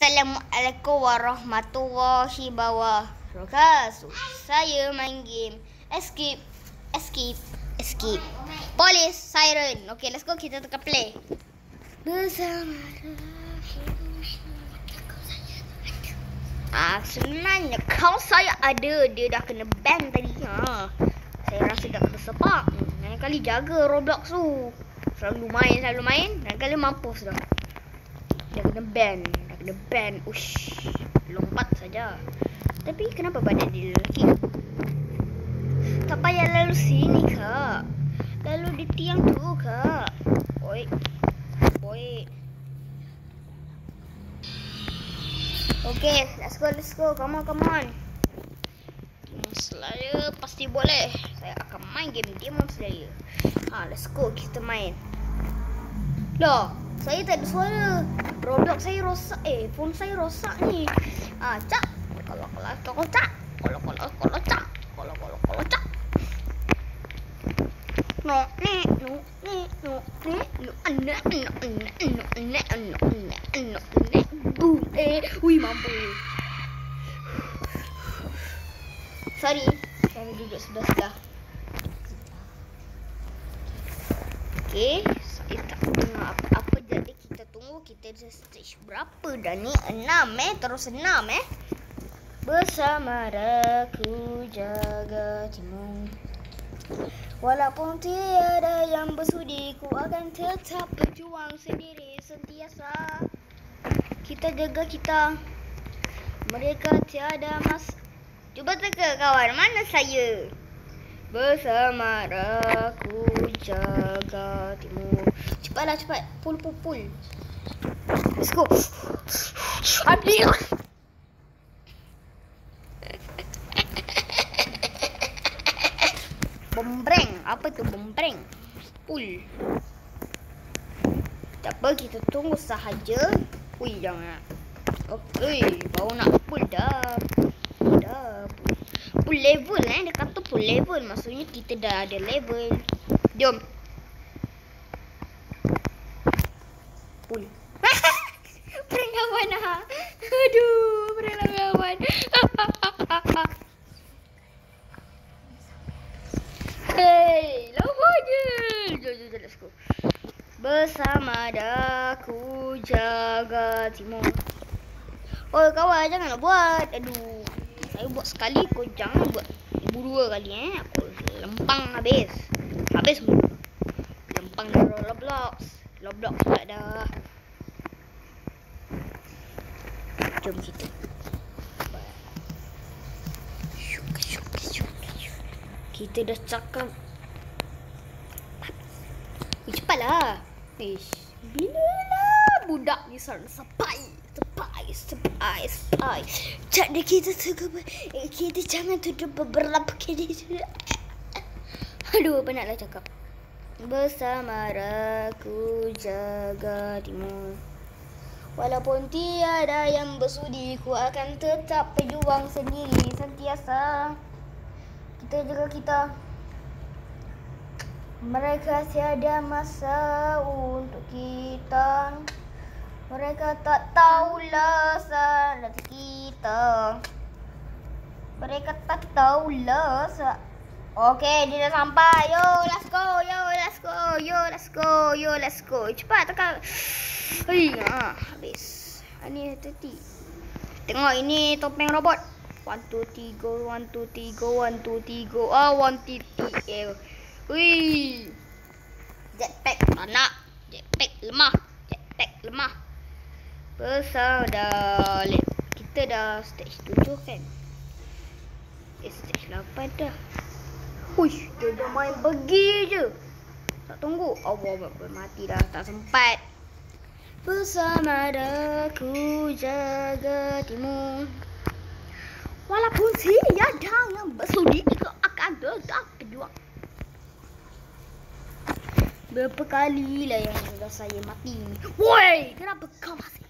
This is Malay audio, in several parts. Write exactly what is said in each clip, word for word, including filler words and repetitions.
Assalamualaikum warahmatullahi wabarakatuh. Saya main game Escape, Escape, Escape. Police, siren. Okay, let's go. Kita tekan play. Bersama Ah, sebenarnya kalau saya ada, dia dah kena ban tadi. Ha. Saya rasa dah kena sepak. Lain kali jaga Roblox tu. Selalu main, selalu main. Lain kali mampus dah. Dah kena ban. Dah kena ban. Ush. Lompat saja. Tapi kenapa badan dia lelaki? Tak payah lalu sini, Kak. Lalu di tiang tu, Kak. Oi. Oi. Okay, let's go, let's go. Come on, come on. Demon Slayer pasti boleh. Saya akan main game Demon Slayer. Ha, let's go. Kita main. Loh, saya tak ada suara. Roblox saya rosak. Eh, phone saya rosak ni. Ah, cak. Kalau kalau kalau cak. Kalau kalau kalau cak. Kalau kalau kalau cak. No, ne, no, ne, no, ne, no, ne, no, ne, no, ne, no, ne, no, ne. Boom. Eh, ui mampu. Sorry, saya duduk sebelah-sebelah. Okay, saya tak dengar apa-apa. Jadi kita tunggu, kita dah stage berapa dah ni? Enam eh, terus enam eh. Bersama aku jaga timu. Walaupun tiada yang bersudi, ku akan tetap berjuang sendiri sentiasa. Kita jaga kita. Mereka tiada mas. Cuba teka kawan, mana saya? Bersama aku jaga timur. Cepatlah, cepat. Pull, pull, pull. Let's go. Ambil. Bombreng. Apa tu bombreng? Pull. Tak apa, kita tunggu sahaja. Ui, jangan. Okey, baru nak pull dah. Dah pull. Pull level eh. Dia kata pull level. Maksudnya kita dah ada level. Jom. Pull. Prank kawan lah. Aduh, prank lah kawan. Hey, lama je. Jom, jom, jom, let's go. Bersama aku jaga timur. Oh kawan, janganlah buat. Aduh, saya buat sekali, kau jangan buat ibu dua kali eh. Aku lempang habis. Habis semua. Lempang dari Roblox. Roblox pula dah. Jom kita. Kita dah cakap. Eh, cepatlah. Ish, bila lah budak ni sana sampai. Sampai, sampai, sampai. Jadi kita tunggu. Eh, kita jangan tuduh beberapa kali. Aduh, penatlah cakap. Bersama aku jaga timur. Walaupun tiada yang bersudi, ku akan tetap berjuang sendiri sentiasa. Kita jaga kita. Mereka tiada masa untuk kita. Mereka tak tahulah salah kita. Mereka tak tahulah salah. Okey, dia dah sampai. Yo, let's go. Yo, let's go. Yo, let's go. Yo, let's go. Cepat tekan. Hei, ha, habis. Ini tadi. Tengok ini topeng robot. One, two, three, go. One, two, three, go. One, two, three, go. Ah, one, two, three, eh. Wih. Jetpack tak nak. Jetpack lemah. Jetpack lemah. Besar dah. Kita dah stage tujuh kan. Eh, stage lapan dah. Huish, dia dah main pergi je. Tak tunggu. Allah, mati dah. Tak sempat. Bersama aku jaga timur. Walaupun tiada yang bersudi, kau akan tetap berjuang. Berapa kali lah yang sudah saya mati. Woi, kenapa kau masih?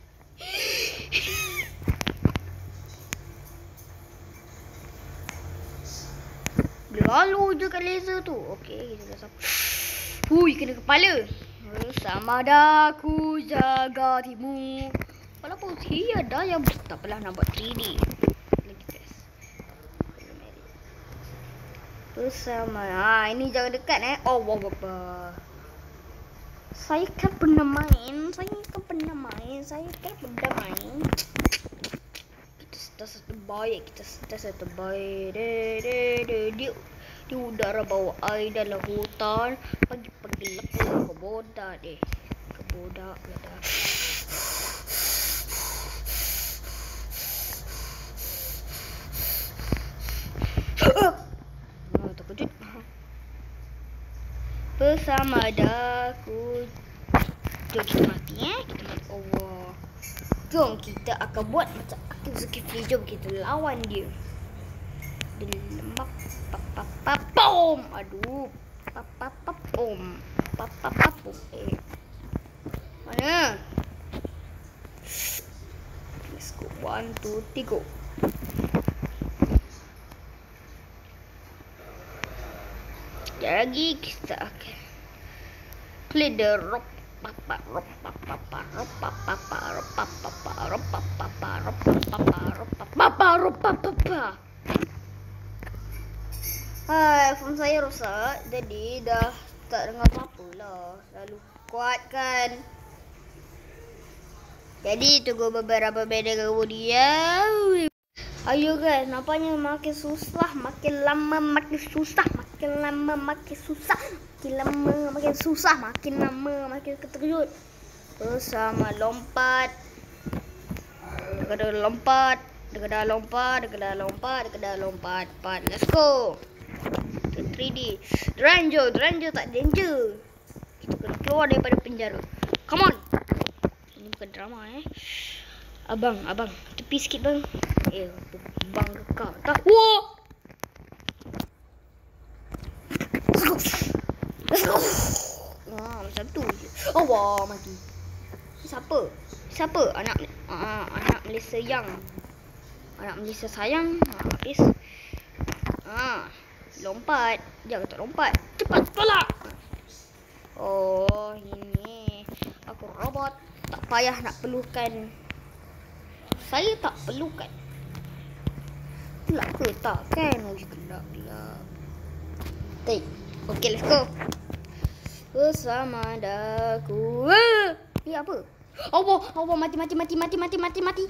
Lalu je kat laser tu. Okey, kita dah sampai. Hui, kena kepala. Bersama aku jaga timur. Walaupun Tiada yang tak pernah nak buat three D. Lagi best. Bersama. Ah, ini jangan dekat eh. Oh, wow, bapa. Saya kan pernah main. Saya kan pernah main. Saya kan pernah main. Kita sudah satu baik. Kita sudah satu baik. De, de, de, di, di udara bawah air dalam hutan. Pagi-pagi lepas ke bodak deh. Ke bodak. Bodak. Oh, terkejut. Bersama daku. Jom kita mati eh. Kita mati. Allah. Jom kita akan buat macam Akil Zulkifli. Jom kita lawan dia. Dia lembab. Papapapom. Aduh. Papapapom. Papapapom. Eh. Mana? Let's go. One, two, three, go. Lagi kita akan play the rock papa rock papa rock papa rock papa rock papa rock papa rock papa rock papa. Hai, phone saya rosak, jadi dah tak dengar apa-apa lah. Lalu kuatkan. Jadi tunggu beberapa minit kemudian. Ayo guys, nampaknya makin susah, makin lama makin susah, makin lama makin susah, makin lama makin susah, makin lama makin keterkejut. Bersama lompat, dekat lompat, dekat lompat, dekat lompat, dekat lompat, pat. Let's go. three D. Danger, danger tak danger. Kita kena keluar daripada penjara. Come on. Ini bukan drama eh. Abang, abang, tepi sikit bang. Eh, bang rekam. Tak. Wah. Let's go. Let's go. Ah, macam tu je. Oh, wah, mati. Siapa? Siapa? Anak ah, anak Malaysia yang. Anak Malaysia sayang. Ah, habis. Ah, lompat. Jangan tak lompat. Cepat tolak. Oh, ini. Aku robot. Tak payah nak perlukan. Saya tak perlukan. Gelap ke tak kan? Oh, gelap gelap. Take. Okay, let's go. Bersama daku. Ni apa? Allah, Allah, mati mati mati mati mati mati mati.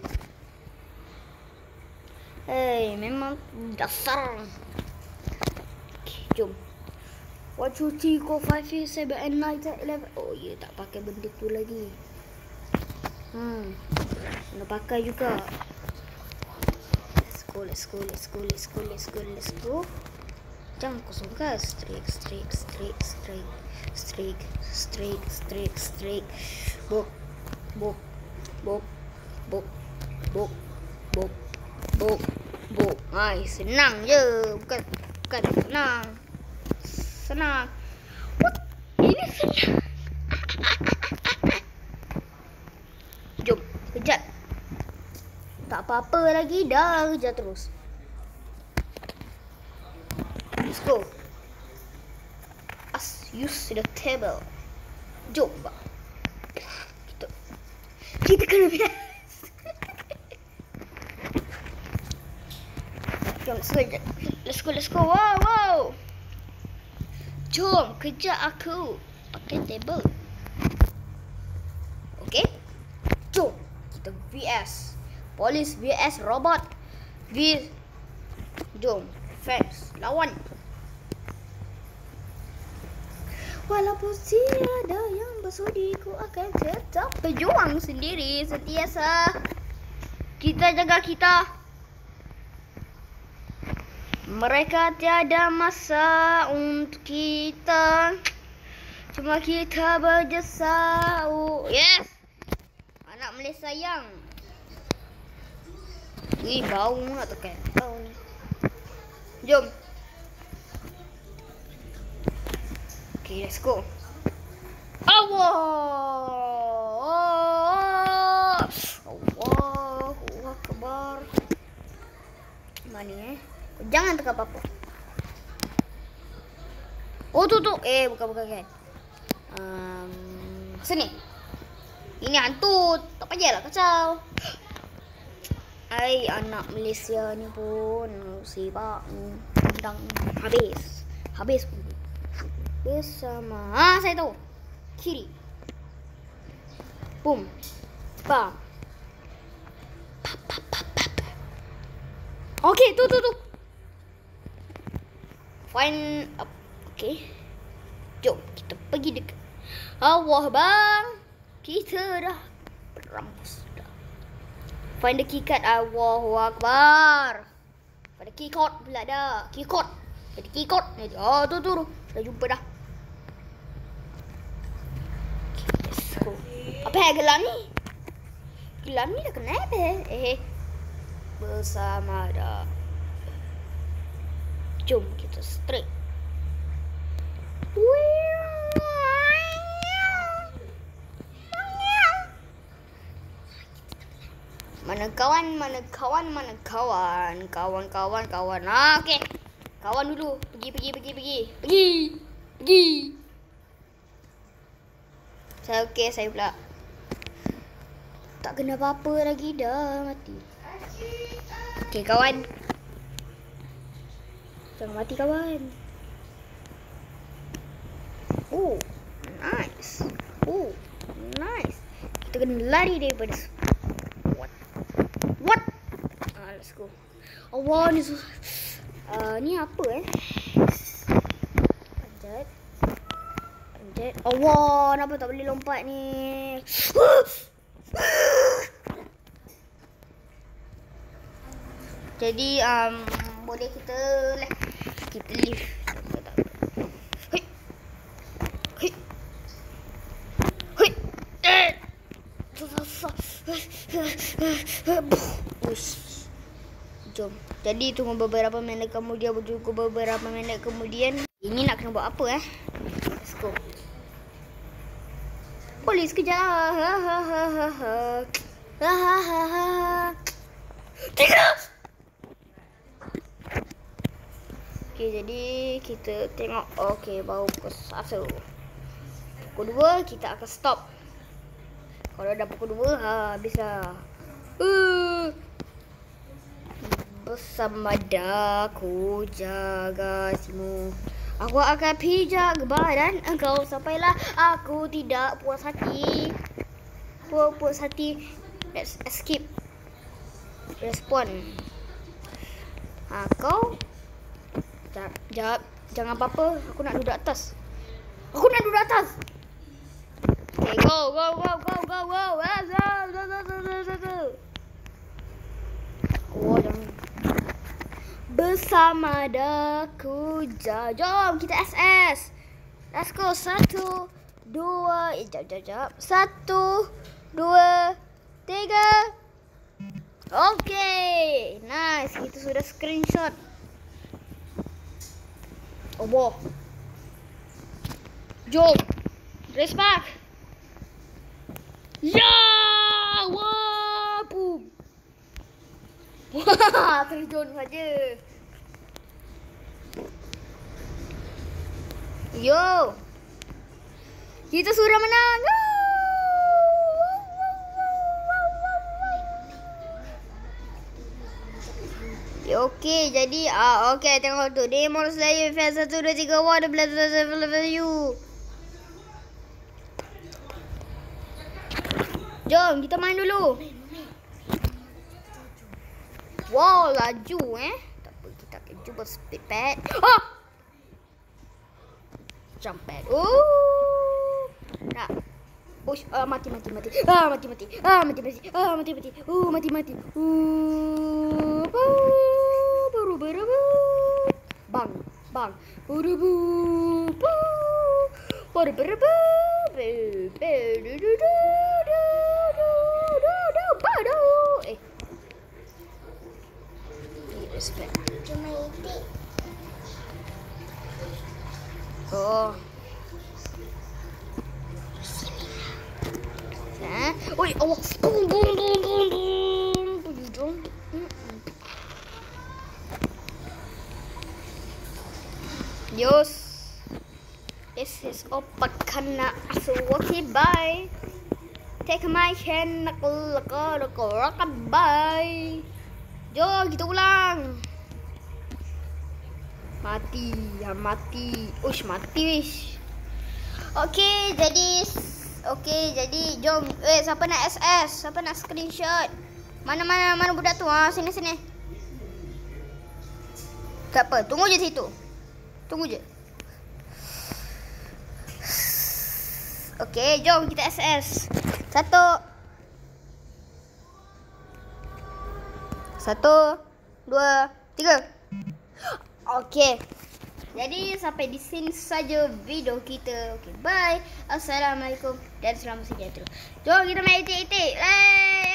Hey, memang dasar. Okay, jom. One, two, three, four, five, six, seven, eight, nine, ten, eleven. Oh, ya, yeah, tak pakai benda tu lagi. Hmm. Kena pakai juga. Let's go, let's go, let's go, let's go, let's go, let's go. Jangan kosong gas. Straight, straight, straight, straight, straight, straight, straight, straight. Bok, bok, bok, bok, bok, bok, bok, bok. Hai, senang je. Bukan, bukan senang. Senang. What? Ini senang. Jom, kejap. Tak apa-apa lagi, dah kejar terus. Let's go. As use the table. Jom, bang. Kita, kita kena bias. Jom, let's go. Let's go, let's go. Wow, wow. Jom, kejar aku. Pakai table. Okay. Jom, kita V S. Polis V S robot. V. Jom, fans lawan. Walaupun tiada yang bersudi, ku akan tetap berjuang sendiri sentiasa. Kita jaga kita. Mereka tiada masa untuk kita. Cuma kita berjasa. Oh, yes. Anak Malaysia sayang. Ni bau nak tekan. Bau ni. Jom. Okay, let's go. Allah. Allahu Akbar. Mana eh? Jangan tekan apa-apa. Oh, tu tu. Eh, bukan bukan kan. Um, sini. Ini hantu. Tak payahlah kacau. Ai, anak Malaysia ni pun sibak pandang habis. Habis pun. Bersama. Ah, saya tahu. Kiri. Boom. Bam. Okey, tu tu tu. Find up. Okey. Jom kita pergi dekat. Allah bang. Kita dah berampus dah. Find the key card. Allahu Akbar. Pada key card pula dah. Key card. Pada key card. Oh tu tu. Dah jumpa dah. Okay, let's go. Apa yang gelam ni? Gelam ni dah kenapa? Eh. Bersama dah. Jom kita straight. Mana kawan, mana kawan, mana kawan. Kawan, kawan, kawan. Ah, okey. Kawan dulu. Pergi, pergi, pergi, pergi. Pergi. Pergi. Saya okey, saya pula. Tak kena apa-apa lagi dah. Mati. Okey, kawan. Jangan mati, kawan. Oh, nice. Oh, nice. Kita kena lari daripada what? What? Ah, let's go. Allah ni susah. Uh, ni apa eh? Panjat. Panjat. Allah, kenapa tak boleh lompat ni? Jadi um, boleh kita kita lift. Ush. Jom. Jadi tunggu beberapa minit kemudian, tunggu beberapa minit kemudian. Ini nak kena buat apa eh? Let's go. Polis kejar. Ha ha ha ha ha. Ha ha ha ha. Tiga. Okey, jadi kita tengok. Okey, baru pukul satu. Pukul dua kita akan stop. Kalau dah pukul dua, ha, habislah. Uh. Bersama daku jaga simu. Aku akan pijak badan engkau sampailah aku tidak puas hati. Puas, puas hati. Let's escape. Respon. Ha, kau jap, jap. Jangan apa-apa. Aku nak duduk atas. Aku nak duduk atas. Okay, go, go, go, go, go, go. Oh, jangan. Bersama daku. Jom, kita S S. Let's go. Satu, dua. Eh, jap, jap, jap. Satu, dua, tiga. Okay. Nice. Kita sudah screenshot. Oh, boh. Jom. Race back. Ya! Wah! Boom! Wah! Terjun saja. Yo! Kita sudah menang! Okey, jadi ah okey tengok tu. Demon Slayer Fast satu dua tiga Water Blast level you. Jom kita main dulu. Wow, laju eh. Tak apa, kita akan cuba speed pad. Ah! Jump pad. Oh. Nak. Ush, ah, mati mati mati. Ah, mati mati. Ah, mati mati. Ah, mati mati. Oh, mati mati. Uh, baru baru. Bang, bang. Baru baru. Baru baru. Eh. Respect. Cuma itu. Oh. Ha? Oi, Allah. Boom boom boom boom boom. Pergi jom. Yos. This is opakana. So okay, bye. Take my hand, knuckle, knuckle, knuckle, bye. Jom kita ulang. Mati, ya mati. Ush, mati wish. Okey, jadi okey, jadi jom. Eh, siapa nak S S? Siapa nak screenshot? Mana mana mana budak tu? Ha, sini sini. Tak apa, tunggu je situ. Tunggu je. Okey, jom kita S S. Satu. Satu, dua, tiga. Okey. Jadi sampai di sini saja video kita. Okey, bye. Assalamualaikum dan selamat sejahtera. Jom kita main itik-itik. Hey!